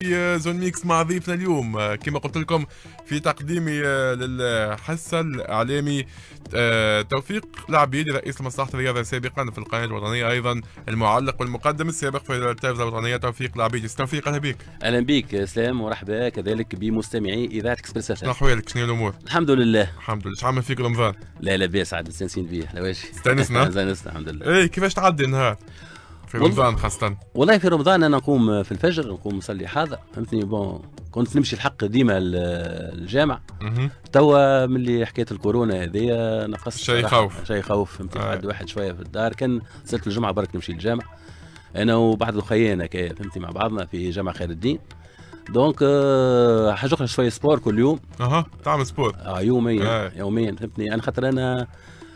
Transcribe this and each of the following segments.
في زون ميكس مع ضيفنا اليوم كما قلت لكم في تقديمي للحصة الإعلامي توفيق العبيدي رئيس مصلحة الرياضة سابقا في القناة الوطنية، أيضا المعلق والمقدم السابق في التلفزة الوطنية توفيق العبيدي. توفيق أهلا بك. أهلا بك اسلام ومرحبا كذلك بمستمعي إذاعة اكسبريس اف ام. شنو أحوالك؟ شنو الأمور؟ الحمد لله. الحمد لله. شعمل فيك رمضان؟ لا لاباس عاد مستانسين فيه على وجهي. استانسنا؟ استانسنا الحمد لله. إيه كيفاش تعدي النهار؟ في رمضان خاصة. والله في رمضان انا نقوم في الفجر، نقوم نصلي حاضر، فهمتني. بون كنت نمشي الحق ديما الجامع. توا ملي حكايه الكورونا هذه نقصت شيء يخوف. شيء يخوف، فهمتني. قعد واحد شويه في الدار، كان صلت الجمعه برك نمشي للجامع انا وبعض الخيانه كي فهمتني مع بعضنا في جامع خير الدين. دونك حاجه اخرى شويه سبور كل يوم. تعمل سبور؟ يوميا يوميا فهمتني. انا خاطر انا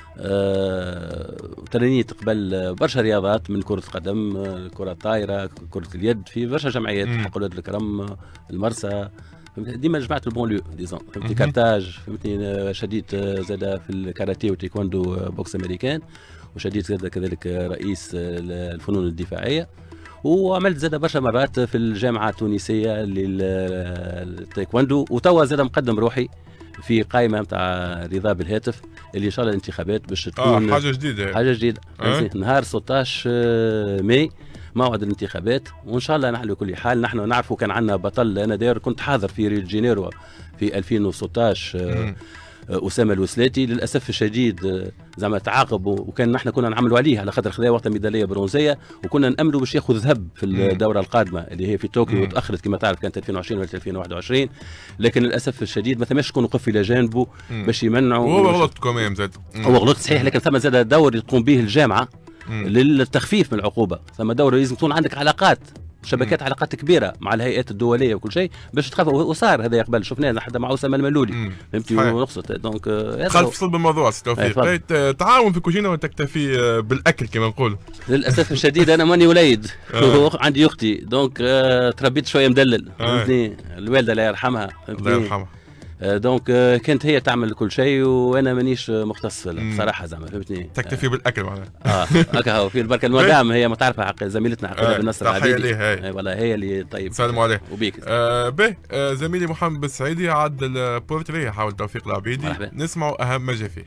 ترينيت قبل برشا رياضات، من كرة قدم، كرة طايرة، كرة اليد، في برشا جمعيات، حق ولاد الكرم، المرسى، ديما جمعت البونليو ديزون، فهمتني. كارتاج، فهمتني. شديت زاد في الكاراتيه وتايكوندو بوكس امريكان، وشديت زاد كذلك رئيس الفنون الدفاعية، وعملت زاد برشا مرات في الجامعة التونسية للتايكوندو، وتوا زاد مقدم روحي في قائمه نتاع رضا بالهاتف اللي ان شاء الله الانتخابات باش تكون حاجه جديده. حاجه جديده نهار 16 ماي موعد الانتخابات، وان شاء الله نحن كل حال نحن نعرفوا كان عندنا بطل. انا داير كنت حاضر في ريو جينيرو في 2016 اسامه الوسلاتي، للاسف الشديد زعما تعاقب، وكان نحن كنا نعملوا عليه على خاطر خذا وقت ميداليه برونزيه، وكنا ناملوا باش ياخذ ذهب في الدوره القادمه اللي هي في طوكيو، وتاخرت كما تعرف كانت 2020 ولا 2021، لكن للاسف الشديد ما ثماش شكون وقف الى جانبه باش يمنعوا. وهو غلط كمان زاد. هو غلط صحيح، لكن ثم زاد دور تقوم به الجامعه للتخفيف من العقوبه، ثم دور لازم تكون عندك علاقات، شبكات علاقات كبيره مع الهيئات الدوليه وكل شيء باش تخاف. وصار هذا قبل شفناه حتى مع اسامه الملولي، فهمتي، ونقصد دونك خلف صلب الموضوع. توفيق تعاون في الكوجينه وتكتفي بالاكل كما نقول. للاسف الشديد انا ماني وليد عندي اختي، دونك تربيت شويه مدلل، فهمتني. الوالده الله يرحمها، الله يرحمها. دونك كانت هي تعمل كل شيء وانا مانيش مختص بصراحه زعما، فهمتني. تكتفي بالاكل معناها. هكا هو في البركه المدام، هي ما تعرفها حق زميلتنا عقيله بن نصر عبيدي. والله هي اللي طيب. سلموا عليه. وبيك به زميلي محمد بالسعيدي عد البورتريه حول توفيق العبيدي، نسمعوا اهم ما جا فيه.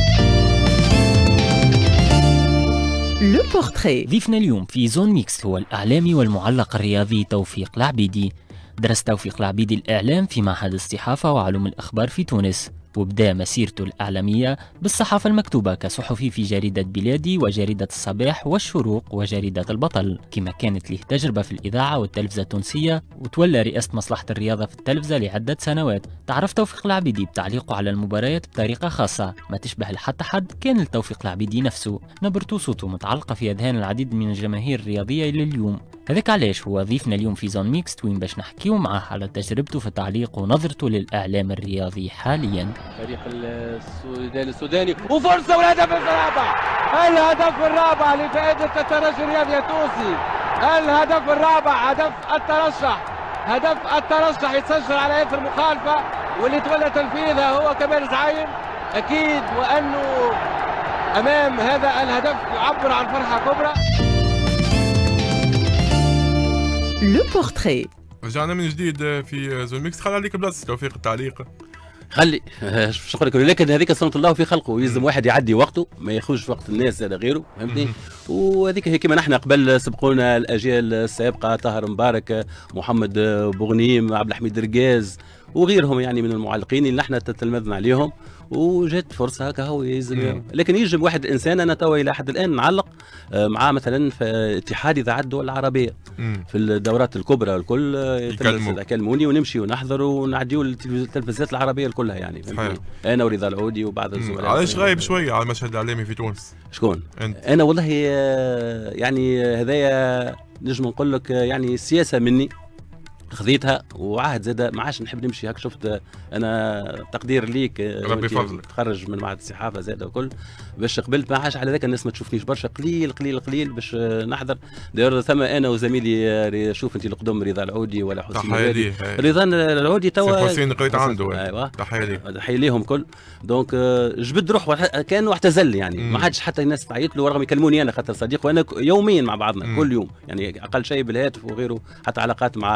لو بورتري. ضيفنا اليوم في زون ميكس هو الإعلامي والمعلق الرياضي توفيق العبيدي. درس توفيق العبيدي الإعلام في معهد الصحافة وعلوم الأخبار في تونس، وبدأ مسيرته الإعلامية بالصحافة المكتوبة كصحفي في جريدة بلادي وجريدة الصباح والشروق وجريدة البطل، كما كانت له تجربة في الإذاعة والتلفزة التونسية، وتولى رئاسة مصلحة الرياضة في التلفزة لعدة سنوات. تعرف توفيق العبيدي بتعليقه على المباريات بطريقة خاصة ما تشبه لحتى حد كان لتوفيق العبيدي نفسه، نبرته وصوته متعلقة في أذهان العديد من الجماهير الرياضية إلى اليوم. هذاك علاش هو ضيفنا اليوم في زون ميكس، وين باش نحكيو معاه على تجربته في التعليق ونظرته للإعلام الرياضي حاليا. فريق السوداني وفرصة والهدف الرابع، الهدف الرابع لفائدة الترجي الرياضي التونسي، الهدف الرابع، هدف الترشح، هدف الترشح يتسجل على يد المخالفة، واللي تولى تنفيذها هو كمال زعيم أكيد، وأنه أمام هذا الهدف يعبر عن فرحة كبرى. لو بورتري. رجعنا من جديد في زون ميكس. خلي عليك بلاصه توفيق التعليق. خلي شكرا لك، لكن هذيك صنة الله في خلقه، يلزم واحد يعدي وقته ما ياخذش وقت الناس هذا غيره، فهمتني. وهذيك هي كما نحن قبل سبقونا الاجيال السابقه، طاهر مبارك، محمد بوغنيم، عبد الحميد رقاز وغيرهم يعني من المعلقين اللي نحن تتلمذنا عليهم، وجات فرصه هكا هو يلزم. لكن يجب واحد انسان، انا توا الى حد الان نعلق مع مثلا في اتحاد اذاعات الدول العربيه في الدورات الكبرى الكل يكلموني ونمشي ونحضر ونعديو التلفزيونات العربيه كلها يعني، انا ورضا العودي وبعض الزملاء. علاش غايب شويه على المشهد الاعلامي في تونس؟ شكون؟ انت. انا والله يعني هذايا نجم نقول لك يعني سياسه مني خذيتها، وعهد زاد ما عادش نحب نمشي هكا. شفت انا تقدير ليك ربي يفضلك، تخرج من معهد الصحافه زاد وكل، باش قبلت ما عادش على ذاك الناس ما تشوفنيش برشا، قليل قليل قليل باش نحضر. داير ثم انا وزميلي شوف انت القدم رضا العودي ولا حسين العودي. رضا العودي توا حسين قريت عنده. ايوه تحيه ليهم كل. دونك جبد روح كانه اعتزل يعني، ما عادش حتى الناس تعيط له، رغم يكلموني انا خاطر صديق، وانا يوميا مع بعضنا كل يوم يعني اقل شيء بالهاتف وغيره، حتى علاقات مع العائله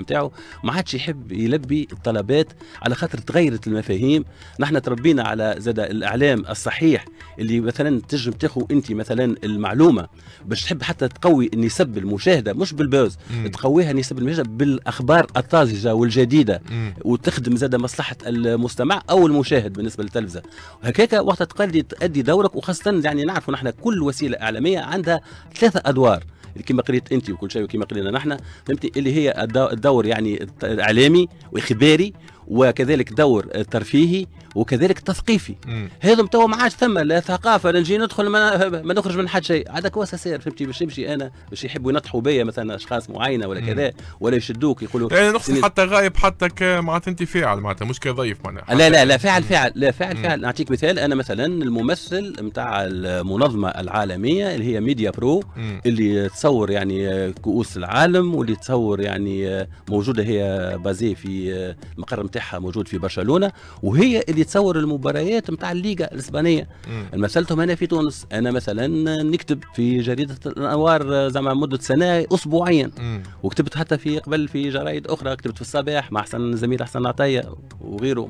نتاعو ما عادش يحب يلبي الطلبات، على خاطر تغيرت المفاهيم. نحن تربينا على زاد الاعلام الصحيح اللي مثلا تنجم تاخذ انت مثلا المعلومه باش تحب حتى تقوي نسب المشاهده، مش بالبوز، تقويها نسب المشاهده بالاخبار الطازجه والجديده، وتخدم زاد مصلحه المستمع او المشاهد بالنسبه للتلفزه. هكاك وقت تؤدي دورك، وخاصه يعني نعرفوا نحن كل وسيله اعلاميه عندها 3 ادوار كما قريت انت وكل شيء وكما قرينا نحن، فهمتي، اللي هي الدور يعني الاعلامي واخباري، وكذلك دور ترفيهي، وكذلك تثقيفي. هذا تو ما عادش ثم لا ثقافه، نجي ندخل ما نخرج من حد شيء، هذا كواسه سير، فهمتي، باش يمشي انا باش يحبوا ينطحوا بيا مثلا اشخاص معينه ولا كذا، ولا يشدوك يقولوا يعني نقصد حتى غايب حتى معناتها انت فاعل، معناتها مش كضيف معناها. لا فاعل. نعطيك مثال، انا مثلا الممثل نتاع المنظمه العالميه اللي هي ميديا برو، اللي تصور يعني كؤوس العالم، واللي تصور يعني موجوده هي بازي في المقر نتاعها موجود في برشلونه، وهي اللي تصور المباريات نتاع الليغا الاسبانيه. مثلتهم انا في تونس، انا مثلا نكتب في جريده الانوار زعما مده سنه اسبوعيا، وكتبت حتى في قبل في جرايد اخرى، كتبت في الصباح مع زميل حسن عطيه وغيرهم.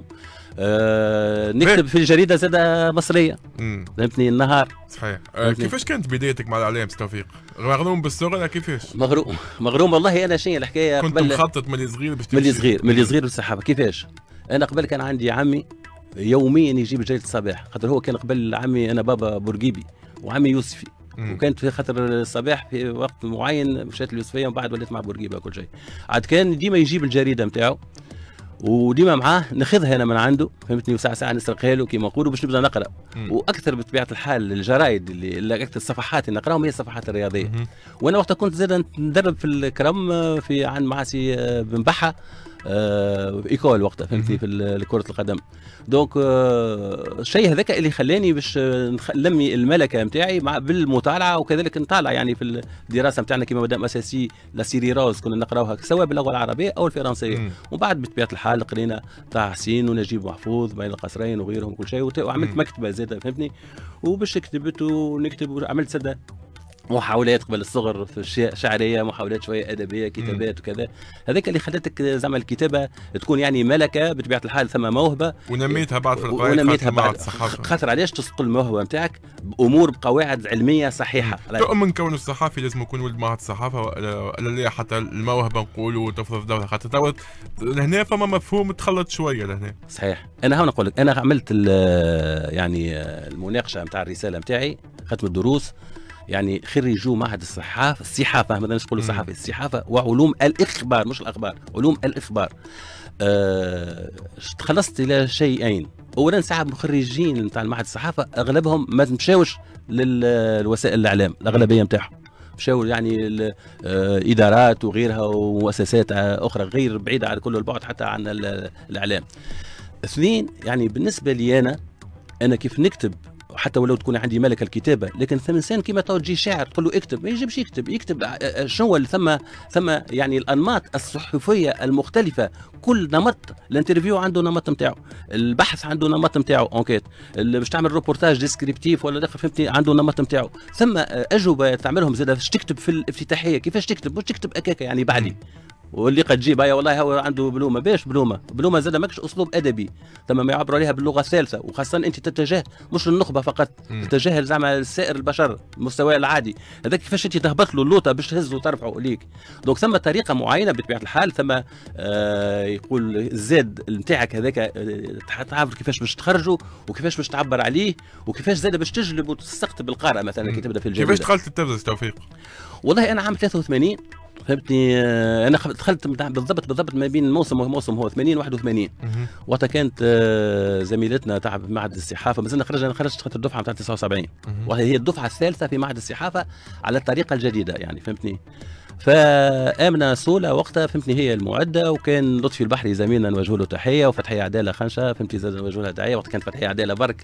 نكتب في جريده زاده مصريه، فهمتني، النهار. صحيح. كيفاش كانت بدايتك مع الاعلام توفيق؟ مغروم بالصغر كيفاش؟ مغروم والله. انا شنو الحكايه؟ كنت مخطط من صغير باش من صغير بالصحافه. كيفاش؟ انا قبل كان عندي عمي يوميا يجيب جريده الصباح، خاطر هو كان قبل عمي انا بابا بورقيبي وعمي يوسفي، وكانت في خاطر الصباح في وقت معين مشيت اليوسفيه، ومن بعد وليت مع بورقيبه كل شيء. عاد كان ديما يجيب الجريده نتاعو، وديما معاه ناخذها انا من عنده، فهمتني، وساعه ساعه نسرقها له كيما نقولوا باش نبدا نقرا. واكثر بطبيعه الحال الجرايد اللي اكثر الصفحات اللي نقراهم هي الصفحات الرياضيه. وانا وقتها كنت زاد ندرب في الكرم في عند معاسي بن بحه ايكول وقتها، فهمتني، في كره القدم. دونك الشيء هذاك اللي خلاني باش نلمي الملكه نتاعي بالمطالعه، وكذلك نطالع يعني في الدراسه نتاعنا كما مدام اساسي لا سيري روز كنا نقراوها سواء باللغه العربيه او الفرنسيه. ومن بعد بطبيعه الحال قرينا طه حسين ونجيب محفوظ بين القصرين وغيرهم كل شيء، وعملت مكتبه زاده، فهمتني، وباش كتبت ونكتب وعملت سده محاولات قبل الصغر في الشعريه، محاولات شويه ادبيه، كتابات وكذا. هذاك اللي خلتك زعما الكتابه تكون يعني ملكه بطبيعه الحال، ثم موهبه ونميتها بعد في القرايه، ونميتها بعد خاطر علاش تسقل الموهبه نتاعك بامور بقواعد علميه صحيحه. تؤمن كون الصحافي لازم يكون ولد معهد الصحافه ولا لا حتى الموهبه نقولوا تفرض دورها، خاطر هنا فما مفهوم تخلط شويه لهنا. صحيح. انا هون نقول لك، انا عملت يعني المناقشه نتاع الرساله نتاعي، ختم الدروس يعني خريجوا معهد الصحافه ما نقولوا صحافه، الصحافه وعلوم الاخبار، مش الاخبار، علوم الاخبار. تخلصت الى شيئين. اولا ساعه مخرجين نتاع معهد الصحافه اغلبهم ما مشاوش للوسائل الاعلام، الاغلبيه نتاعهم مشاو يعني الادارات وغيرها ومؤسسات اخرى غير بعيده عن كل البعد حتى عن الاعلام. اثنين، يعني بالنسبه لي انا كيف نكتب، حتى ولو تكون عندي ملكه الكتابه، لكن ثم انسان كيما تجي شاعر تقول له اكتب، ما يجيبش يكتب شنو ثم يعني الانماط الصحفيه المختلفه، كل نمط الانترفيو عنده نمط نتاعو، البحث عنده نمط نتاعو، انكيت باش تعمل روبورتاج ديسكريبتيف ولا داخل، فهمتي، عنده نمط نتاعو. ثم اجوبه تعملهم زاد باش تكتب في الافتتاحيه، كيفاش تكتب، مش تكتب اكاكا يعني بعدي واللي قد تجيب هيا والله هو عنده بلومه، باش بلومه زاد ماكش اسلوب ادبي، ثم ما يعبروا عليها باللغه الثالثه، وخاصه انت تتجه مش للنخبه فقط، تتجه زعما لسائر البشر المستوى العادي، هذاك كيفاش انت تهبط له اللوطه باش تهزه وترفعه ليك. دونك ثم طريقه معينه بطبيعه الحال، ثم يقول الزاد نتاعك هذاك تعرف كيفاش باش تخرجه، وكيفاش باش تعبر عليه، وكيفاش زاد باش تجلب وتستقطب القارئ مثلا كي تبدا في الجريده. كيفاش دخلت التلفزه توفيق؟ والله انا عام 83 فهمتني، انا دخلت بالضبط ما بين موسم وموسم هو 80 81. وقتها كانت زميلتنا تاع معهد الصحافه، مازلنا انا خرجت خاطر الدفعه نتاع 79، وهي الدفعه الثالثه في معهد الصحافه على الطريقه الجديده يعني، فهمتني. فآمنة سولا وقتها فهمتني هي المعدة، وكان لطفي البحري زميلنا نوجه له تحية، وفتحية عدالة خنشة فهمتي زاد نوجه لها دعية، وقت كانت فتحية عدالة برك.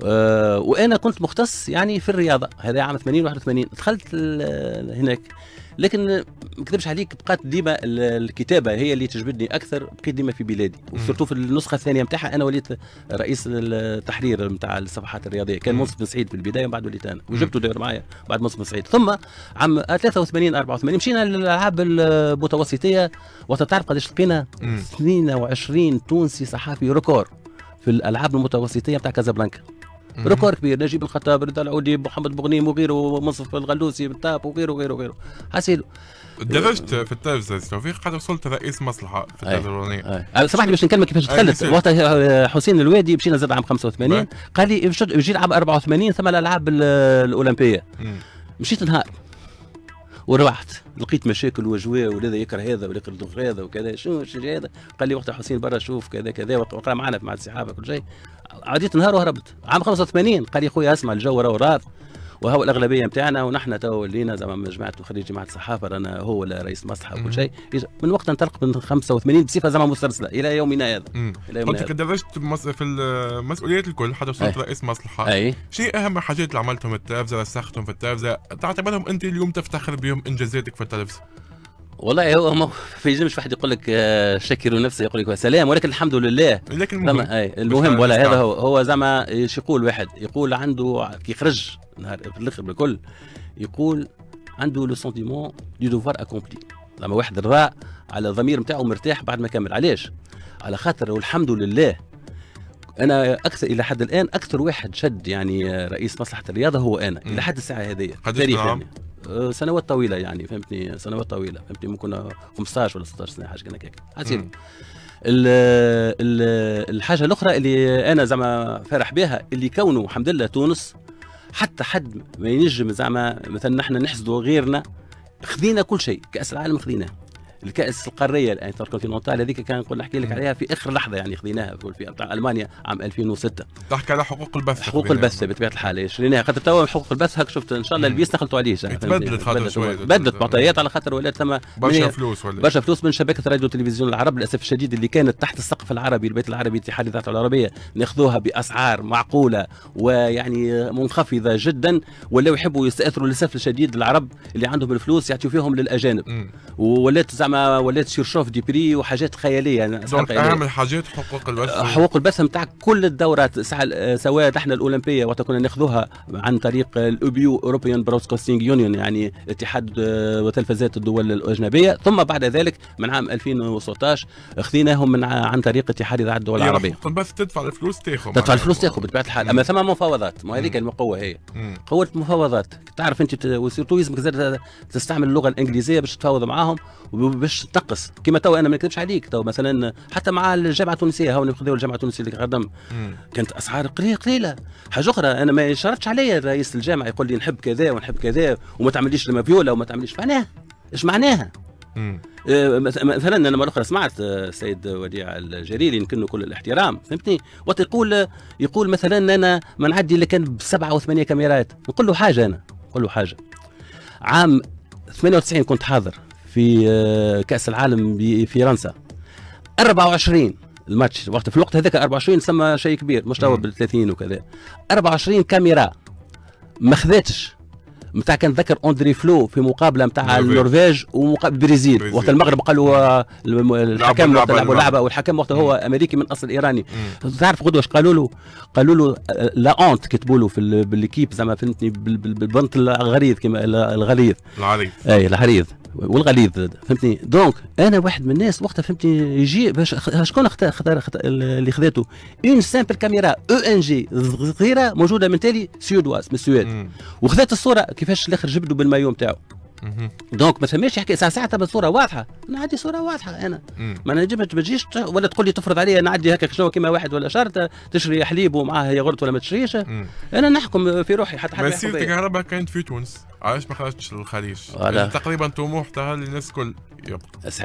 وأنا كنت مختص يعني في الرياضة، هذا عام 80 81 دخلت هناك. لكن ما نكذبش عليك بقات ديما الكتابه هي اللي تجبدني اكثر، بقيت ديما في بلادي، وسورتو في النسخه الثانيه نتاعها انا وليت رئيس التحرير نتاع الصفحات الرياضيه. كان منصف بن سعيد في البدايه، ومن بعد وليت انا وجبته داير معايا بعد منصف بن سعيد. ثم عام 83 84 مشينا للالعاب المتوسطيه، وتعرف قداش لقينا 22 تونسي صحافي ريكور في الالعاب المتوسطيه نتاع كازابلانكا. ريكور كبير، نجيب الخطاب، رضا العودي، محمد بوغنيم وغيره، منصف الغلوسي بالتاب وغيره وغيره وغيره. حسيل درجت في التلفزة توفيق قد وصلت رئيس مصلحة في التلفزيونية. سامحني باش نكلمك كيفاش دخلت. وقتها حسين الوادي مشينا زاد عام 85 قال لي يجي عام 84 ثم الالعاب الاولمبيه. مشيت نهار وربحت، لقيت مشاكل وجواء، وهذا يكره هذا ولا يكره هذا وكذا. شو هذا؟ قال لي وقتها حسين برا شوف كذا كذا، وقرا معنا مع الصحافه كل شيء. عديت نهار وهربت. عام 85 قال لي خويا اسمع، الجو راهو راد، وهو الاغلبيه نتاعنا، ونحن تو ولينا زعما جماعه خريج جماعه الصحافه، رانا هو رئيس مصلحه وكل شيء. من وقت انطلق من 85 بصفه زعما مسترسله الى يومنا هذا. قلت لك درجت في المسؤوليات الكل حتى وصلت رئيس مصلحه. اي شيء اهم حاجات اللي عملتهم التلفزه، رسختهم في التلفزه، تعتبرهم انت اليوم تفتخر بهم انجازاتك في التلفزه؟ والله هو ما يلزمش واحد يقول لك شكروا نفسه، يقول لك سلام، ولكن الحمد لله. لكن المهم ولا هذا هو زعما ايش يقول واحد، يقول عنده كي يخرج نهار في الاخر بالكل، يقول عنده لو سونتيمون دو دوفوار اكومبلي، زعما واحد الراء على الضمير نتاعو مرتاح بعد ما كمل. علاش؟ على خاطر والحمد لله انا اكثر الى حد الان اكثر واحد شد يعني رئيس مصلحه الرياضه هو انا الى حد الساعه هذه. تاريخ يعني سنوات طويله يعني فهمتني، سنوات طويله فهمتني، ممكن 15 ولا 16 سنه حاجه كذا هكاك. حسيت الحاجه الاخرى اللي انا زعما فرح بها، اللي كونه الحمد لله تونس حتى حد ما ينجم زعما مثلا نحن نحسدوا غيرنا، خذينا كل شيء. كاس العالم خذيناه، الكاس القاريه الانتركونتينونتال هذيك كان نقول نحكي لك عليها في اخر لحظه يعني، خذيناها في بتاع المانيا عام 2006. تحكي على حقوق البث. حقوق البث بطبيعه الحال شريناها، خاطر توا حقوق البث هاك شفت ان شاء الله البيس دخلتوا عليه. تبدلت معطيات على خاطر ولات ثم برشا فلوس برشا فلوس من شبكه راديو وتلفزيون العرب للاسف الشديد، اللي كانت تحت السقف العربي، البيت العربي، اتحاد الاذاعه العربيه، ناخذوها باسعار معقوله ويعني منخفضه جدا، ولاو يحبوا يستاثروا للاسف الشديد العرب اللي عندهم الفلوس يعطيو فيهم للاجانب. ولات زعما ولات شوف دي بري وحاجات خياليه يعني. اهم الحاجات حقوق البث. حقوق البث نتاع كل الدورات سواء نحن الاولمبيه وقت كنا ناخذوها عن طريق الاوبيو اوروبيان برودكاستنج يونيون، يعني اتحاد وتلفزات الدول الاجنبيه، ثم بعد ذلك من عام 2016 خذيناهم من عن طريق اتحاد اذاعه الدول العربيه. حقوق البث تدفع الفلوس تاخذ، تدفع الفلوس تاخذ بطبيعه الحال. اما ثم مفاوضات، ما هذيك القوه هي قوه مفاوضات. تعرف انت وسيرتو يلزمك تستعمل اللغه الانجليزيه باش تفاوض معاهم وباش تنقص. كما تو انا ما نكذبش عليك، تو مثلا حتى مع الجامعه التونسيه، هاو ناخذوا الجامعه التونسيه اللي قدم كانت اسعار قليله. حاجه اخرى انا ما شرطش عليا رئيس الجامعه يقول لي نحب كذا ونحب كذا وما تعمليش المافيولا وما تعمليش معناها. ايش معناها؟ مثلا انا مره اخرى سمعت السيد وديع الجريري يمكن كل الاحترام فهمتني، وقت يقول مثلا انا ما نعدي الا كان ب7 و8 كاميرات. نقول له حاجه، انا نقول له حاجه، عام 98 كنت حاضر في كأس العالم في فرنسا، 24 الماتش وقت في الوقت هذاك 24 سمى شيء كبير، مش توا بال 30 وكذا. 24 كاميرا ما خذاتش نتاع، كان ذكر اندري فلو في مقابله نتاع النرويج ومقابل البرازيل، وقت المغرب قالوا الحكم وقت لعبوا اللعبه، والحكم وقت هو امريكي من اصل ايراني. تعرف غدوه واش قالوا له لا اونت، كتبوا له في بالكيب زعما فهمتني بالبنط الغريض كما الغليظ اي الغليظ والغليظ فهمتني. دونك انا واحد من الناس وقتها فهمتني يجي باش شكون اختار اللي خذاته اون سامبل كاميرا او ان جي صغيره موجوده من تالي سويدواز من السويد، وخذات الصوره كيفاش الاخر جبدوا بالمايو نتاعو. دونك ما ثماش يحكي ساعتها بالصوره واضحه، نعدي صوره واضحه انا ما نجمش ما تجيش ولا تقول لي تفرض عليا نعدي هكا شنو كيما واحد ولا شرط تشري حليب ومعاه ياغورت ولا ما تشريش. انا نحكم في روحي حتى حتى مسيرة الكهرباء كانت في تونس، علاش ما خرجتش للخليج؟ تقريبا طموح تاع الناس الكل صحيح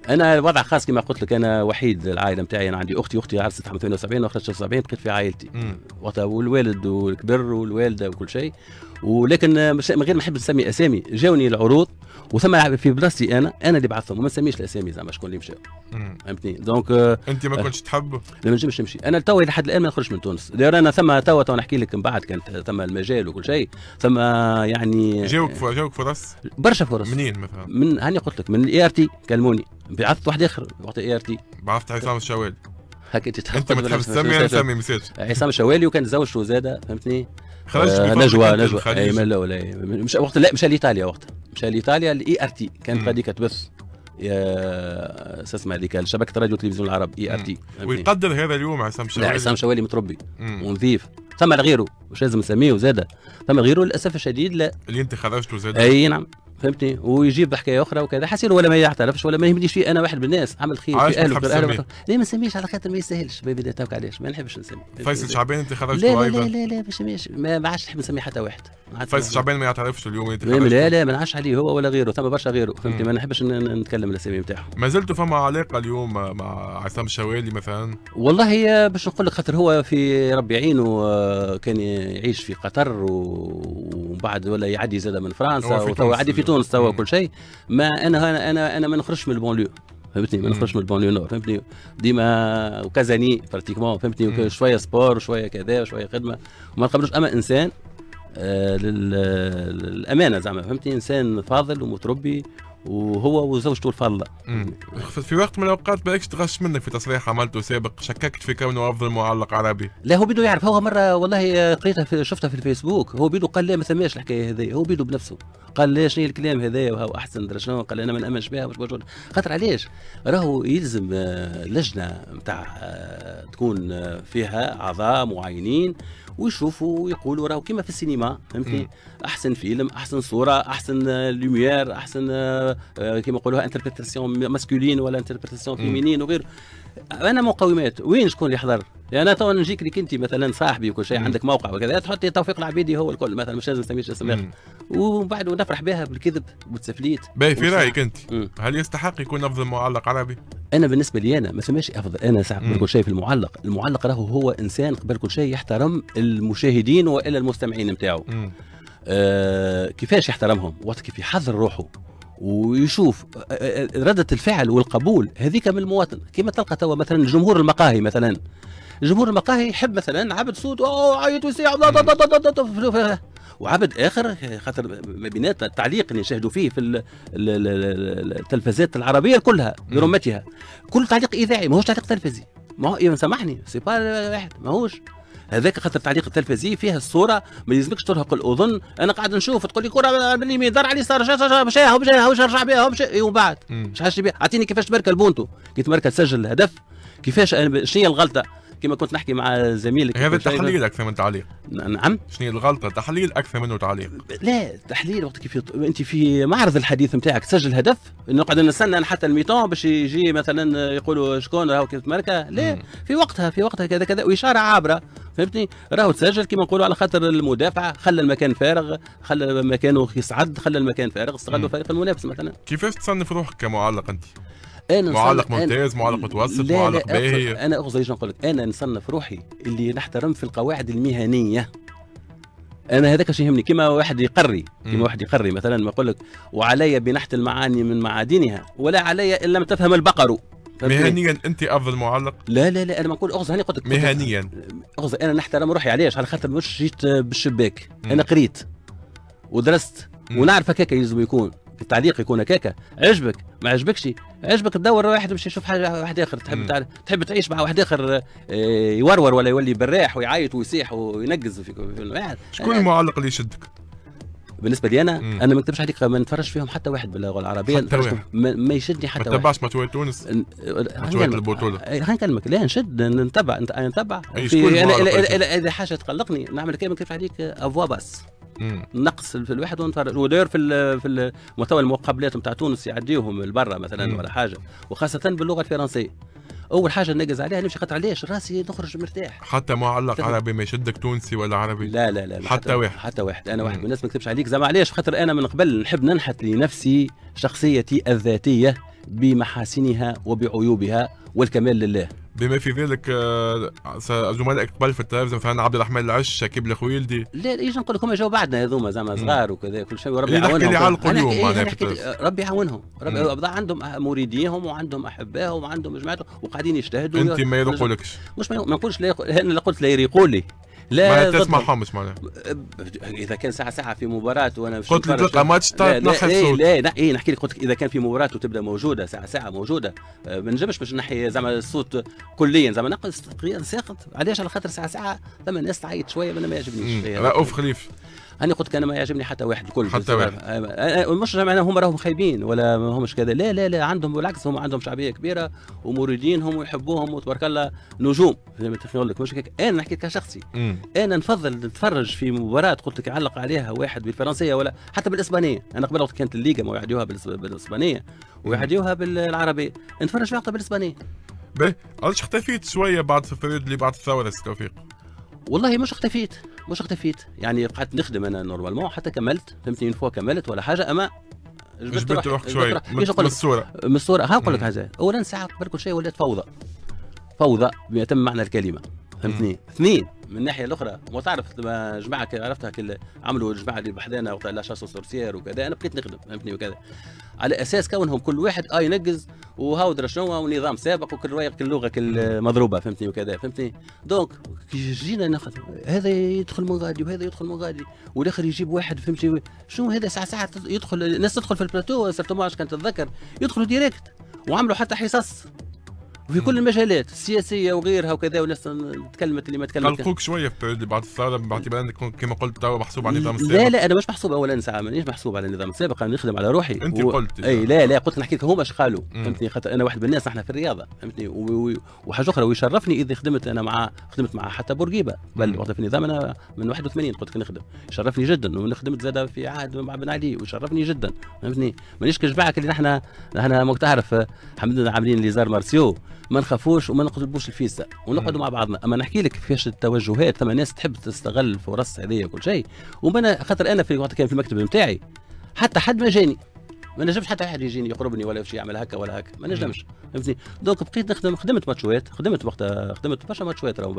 انا وضع خاص كما قلت لك، انا وحيد العائله نتاعي، انا عندي اختي عرست 78 وخرجت 79 بقيت في عائلتي وقتها، والوالد والكبر والوالده وكل شيء. ولكن من غير ما نحب نسمي اسامي، جاوني العروض وثم في بلاصتي انا اللي بعثهم وما نسميش الاسامي زعما شكون اللي مشاو. فهمتني؟ دونك انت ما كنتش تحب؟ ما نجمش نمشي انا توا لحد الان ما نخرجش من تونس. داير انا ثم توا نحكي لك من بعد كانت ثم المجال وكل شيء، ثم يعني جاوك فرص برشا فرص. منين مثلا؟ من هاني قلت لك من الاي ار تي كلموني، بعثت واحد اخر وقت الاي ار تي بعثت عصام الشوالي. هكا انت ما تحب تسمي، انا نسمي مساج عصام الشوالي، وكان زوجته زاده فهمتني. خرجت نجوى اي لا مش وقت، لا مشى لايطاليا، وقتها مشى لايطاليا الاي ار تي كانت غادي كتبث يا اسمها هذيك شبكه راديو تلفزيون العرب اي ار تي. ويقدر هذا اليوم عصام الشوالي. لا عصام الشوالي متربي ونظيف، ثم غيره مش لازم نسميه زاده، ثم غيره للاسف الشديد لا اللي انت خرجته زاده. اي نعم فهمتني، ويجيب حكايه اخرى وكذا حسير ولا ما يعترفش ولا ما يهمنيش فيه. انا واحد من الناس عمل خير في اهله وغير اهله، لا ما نسميش على خاطر ما يستاهلش بيبي توك علاش ما نحبش نسمي. فيصل شعبان انت خرجته ايضا؟ لا ما عادش نحب نسمي حتى واحد. فيصل شعبان ما يعترفش اليوم انت خرجته؟ لا ما نعرفش عليه هو ولا غيره، ثم برشا غيره فهمتني، ما نحبش نتكلم الاسامي نتاعهم. ما زلتوا فما علاقه اليوم مع عصام الشوالي مثلا؟ والله باش نقول لك خاطر هو في ربي يعينه كان يعيش في قطر وبعد ولا يعدي زاد من فرنسا وتوا يعدي في تونس توا كل شيء. ما انا ما نخرجش من البونليو فهمتني، ما نخرجش من البونليو نور فهمتني، ديما وكازاني براتيكمون فهمتني، شويه سبور وشويه كذا وشويه خدمه وما نقبلوش. اما انسان للامانه زعما فهمتني، انسان فاضل ومتربي وهو وزوجته الفاضله. في وقت من الاوقات بالكش تغش منك في تصريح عملته سابق، شككت في كونه افضل معلق عربي. لا هو بيدو يعرف، هو مره والله قريتها شفتها في الفيسبوك، هو بيدو قال لا ما ثماش الحكايه هذه، هو بيدو بنفسه قال لا شنو الكلام هذا وهو احسن درا شنو، قال انا ما نامنش بها مش موجود. خاطر علاش راهو يلزم لجنه نتاع تكون فيها اعضاء معينين ويشوفوا ويقولوا راهو كيما في السينما فهمتني، احسن فيلم احسن صوره احسن لوميير احسن كيما يقولوها انتربريتاسيون ماسكولين ولا انتربريتاسيون فيمينين وغيره. انا مقومات وين شكون اللي يحضر؟ يعني انا تو نجيك لك انت مثلا صاحبي وكل شيء عندك موقع وكذا تحطي توفيق العبيدي هو الكل مثلا، مش لازم نسميش اسم وبعد نفرح بها بالكذب والتسفليت. باهي في رايك انت هل يستحق يكون افضل معلق عربي؟ انا بالنسبه لي انا ما سماش افضل، انا ساعه قبل كل شيء في المعلق راهو هو انسان قبل كل شيء يحترم المشاهدين والا المستمعين نتاعو. كيفاش يحترمهم؟ وقت كيف يحضر روحه ويشوف ردة الفعل والقبول هذيك من المواطن. كما تلقى توا مثلا جمهور المقاهي، مثلا جمهور المقاهي يحب مثلا عبد صوت عيط ويسيع وعبد اخر خاطر ما بينات التعليق اللي نشاهدوا فيه في التلفزات العربيه كلها برمتها كل تعليق اذاعي ماهوش تعليق تلفزي، ما هو سامحني سي با واحد ماهوش هذاك، خاطر التعليق التلفزي فيها الصوره ما يلزمكش ترهق الاذن. انا قاعد نشوف تقول لي كره باليمين دار عليه صار مشاها ومشى رجع بها وبعد مش حاجه بها. اعطيني كيفاش تبارك البونتو كي تبارك تسجل الهدف، كيفاش شنو هي الغلطه كما كنت نحكي مع زميلك. هذا تحليل اكثر من تعليق. نعم شنو هي الغلطه؟ تحليل اكثر منه تعليق. لا تحليل وقت كيف انت في معرض الحديث نتاعك تسجل هدف نقعد نستنى حتى الميتون باش يجي مثلا يقولوا شكون راهو كيف ماركه، لا في وقتها كذا كذا واشاره عابره فهمتني، راهو تسجل كما نقولوا على خاطر المدافع، خلى المكان فارغ، خلى مكانه يصعد، خلى المكان فارغ، استغلوا فريق المنافس مثلا. كيفاش تصنف روحك كمعلق انت؟ أنا معلق ممتاز، معلق متوسط، معلق باهي؟ انا اغزى نقول لك انا نصنف روحي اللي نحترم في القواعد المهنيه. انا هذاك شيء يهمني، كما واحد يقري مثلا ما يقول لك وعلي بنحت المعاني من معادنها ولا علي ان لم تفهم البقر. مهنيا انت افضل معلق؟ لا انا ما نقول اغزى، انا قلت لك مهنيا اغزى انا نحترم روحي. علاش؟ على خاطر مش جيت بالشباك، انا قريت ودرست ونعرف هكاك يلزم يكون التعليق يكون هكاكا. عجبك ما عجبكش، عجبك تدور واحد باش يشوف حاجه واحد اخر، تحب تعيش مع واحد اخر يورور ولا يولي براح ويعيط ويصيح وينقز في الواحد. شكون المعلق اللي يشدك؟ بالنسبه لي انا ما نكتبش عليك، ما نتفرجش فيهم حتى واحد باللغه العربيه، ما يشدني حتى واحد. ما تتبعش ماتشات تونس؟ ماتشات البطوله خلينا نكلمك، لا نشد نتبع اذا حاجه تقلقني نعمل كيما كيف عليك افوا باس نقص في الواحد ونتفرج. وداير في المحتوى المقابلات نتاع تونس يعديوهم لبرا مثلا ولا حاجه، وخاصه باللغه الفرنسيه. اول حاجه ننقز عليها نمشي خاطر علاش راسي نخرج مرتاح. حتى معلق عربي ما يشدك تونسي ولا عربي؟ لا حتى واحد انا واحد من الناس ما نكتبش عليك زعما. علاش؟ خاطر انا من قبل نحب ننحت لنفسي شخصيتي الذاتيه بمحاسنها وبعيوبها، والكمال لله. بما في ذلك زملائك قبل في التلفزيون مثلا عبد الرحمن العش، شكيب الخويلدي، لا يجي نقول لك هم جاوا بعدنا هذوما زعما صغار وكذا كل شيء، وربي يعاونهم. اللي يعاونهم. يعلقوا اليوم معناها ربي يعاونهم، ربي عندهم مريديهم وعندهم احبائهم وعندهم جماعتهم وقاعدين يجتهدوا. انت ما يريقولكش؟ مش ما نقولش لا، انا قلت لا يريقوا لي، لا ما تسمعهمش معناها. اذا كان ساعه في مباراه وانا مش قلت لي تلقى ماتش تنحي الصوت. لا نحكي لك، قلت لك اذا كان في مباراه وتبدا موجوده ساعه موجوده، ما نجمش باش نحي زعما الصوت كليا، زعما نقص ساقط. علاش؟ على خاطر ساعه ثم الناس تعيط شويه، انا ما يعجبنيش. رؤوف خليف انا قلت لك انا ما يعجبني حتى واحد الكل، حتى واحد. مش معناها هم راهم خايبين ولا ما همش كذا، لا لا لا، عندهم بالعكس، هم عندهم شعبيه كبيره ومريدينهم ويحبوهم وتبارك الله نجوم. زي ما نقول لك مش هيك، انا نحكي كشخصي. انا نفضل نتفرج في مباراه قلت لك يعلق عليها واحد بالفرنسيه ولا حتى بالاسبانيه. انا قبل وقت كانت الليغا ما يعديوها بالاسبانيه ويعديوها بالعربيه، نتفرج فيها بالاسبانيه. باهي، علاش اختفيت شويه بعد الفريد اللي بعد الثوره سي توفيق؟ والله مش اختفيت يعني قعدت نخدم انا نورمالمون حتى كملت، فهمتني، اون فوا كملت ولا حاجه، اما جبت روحك شويه من الصوره. ها نقول لك حاجه، اولا ساعه قبل كل شيء ولات فوضى بأتم معنى الكلمه، فهمتني. اثنين من الناحيه الاخرى، وتعرف جماعه عرفتها كل عملوا الجماعه اللي بحذانا وقت لا شاس سورسيير وكذا، انا بقيت نخدم، فهمتني، وكذا على اساس كونهم كل واحد ينقز وهاو درا شنو ونظام سابق وكل روايه كل لغه كل مضروبه، فهمتني، وكذا فهمتني. دونك كي جينا ناخذ هذا يدخل من غادي وهذا يدخل من غادي والاخر يجيب واحد، فهمتني شنو هذا، ساعه يدخل الناس تدخل في البلاتو سيرتو ماش كانت تتذكر يدخلوا ديريكت وعملوا حتى حصص في كل المجالات السياسيه وغيرها وكذا، والناس تكلمت اللي ما تكلمت. قلقوك شويه في اللي بعد الثوره باعتبار انك كما قلت تو محسوب على النظام السابق؟ لا انا مش محسوب اولا ساعه، مانيش محسوب على النظام السابق، انا نخدم على روحي. انت قلت اي لا قلت نحكي لك هما اش قالوا، فهمتني، خاطر انا واحد من الناس احنا في الرياضه، فهمتني، وحاجه اخرى ويشرفني اذا خدمت مع حتى بورقيبه بل وقت في النظام، انا من 81 قلت لك نخدم، يشرفني جدا، ونخدمت زاد في عهد مع بن علي ويشرفني جدا، فهمتني، مانيش كجماعه اللي احنا ما تعرف الحمد لله عاملين لي زار مارسيو، ما نخافوش وما نقلبوش الفيسة ونقعدوا مع بعضنا. اما نحكي لك كيفاش التوجهات، ثم ناس تحب تستغل الفرص هذه وكل شيء، وما خاطر انا في وقت كان في المكتب نتاعي حتى حد ما جاني، ما نجمش حتى واحد يجيني يقربني ولا شيء يعمل هكا ولا هكا، ما نجمش، فهمتني. دونك بقيت نخدم، خدمت ماتشوات، خدمت برشا ماتشوات راهو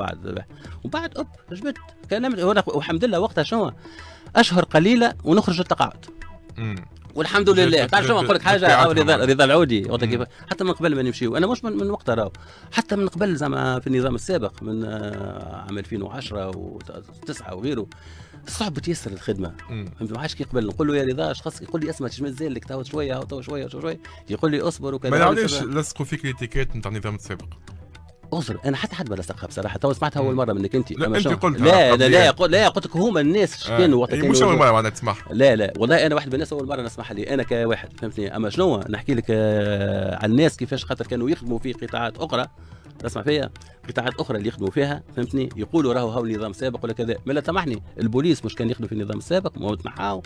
وبعد جبت كلمت، والحمد لله وقتها شنو اشهر قليله ونخرج التقاعد. والحمد لله. تعرف شنو نقول لك حاجه، رضا العودي حتى من قبل ما نمشيو، انا مش من وقتها راهو، حتى من قبل زعما في النظام السابق من عام 2010 و9 وغيره، صعب تيسر الخدمه، فهمت. ما عادش كي قبل نقول له يا رضا اش خاصك، يقول لي اسمع تجمع زين لك تو شويه شويه، يقول لي اصبر وكذا. ما علاش لصقوا فيك الاتيكيت نتاع النظام السابق؟ اصبر، انا حتى حد ما لصقها بصراحه، تو سمعتها اول مره منك انت. لا انت قلت لا قلت لك هما الناس كانوا وقت مش اول مره انا تسمعها. لا والله انا واحد من الناس اول مره نسمعها لي انا كواحد، فهمتني. اما شنو نحكي لك على الناس كيفاش، خاطر كانوا يخدموا في قطاعات اخرى، تسمع فيها قطاعات اخرى اللي يخدموا فيها، فهمتني، يقولوا راهو هاو نظام سابق ولا كذا. ما لا سامحني، البوليس مش كان يخدم في النظام السابق، ما تنحاو،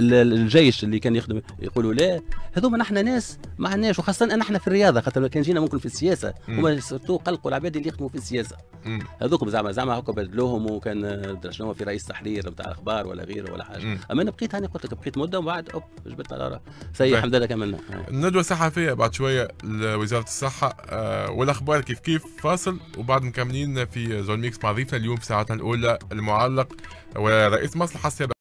الجيش اللي كان يخدم يقولوا لا، هذوما نحن ناس ما عندناش، وخاصه احنا في الرياضه، خاطر كان جينا ممكن في السياسه، هما سورتو قلقوا العباد اللي يخدموا في السياسه، هذوك زعما هكا بدلوهم، وكان شنو في رئيس تحرير نتاع الاخبار ولا غيره ولا حاجه. اما انا بقيت هاني قلت لك بقيت مده ومن بعد جبت على سي الحمد لله كملنا. الندوه الصحفيه بعد شويه لوزاره الصحه والاخبار كيف فاصل، وبعد مكملين في زون ميكس مع ضيفنا اليوم في ساعتنا الاولى المعلق ورئيس مصلحه السابق